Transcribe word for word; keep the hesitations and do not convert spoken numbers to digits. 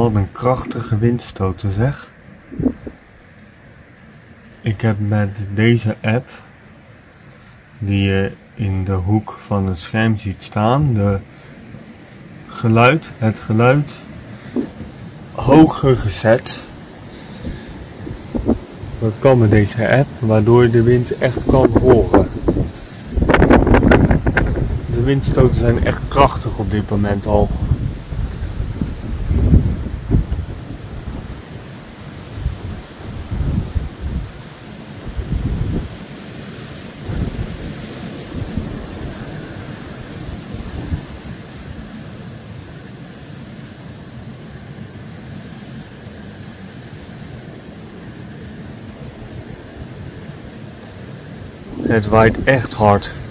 Wat een krachtige windstoten zeg. Ik heb met deze app, die je in de hoek van het scherm ziet staan, de geluid, het geluid hoger gezet. Dat kan met deze app, waardoor je de wind echt kan horen. De windstoten zijn echt krachtig op dit moment al. Het waait echt hard.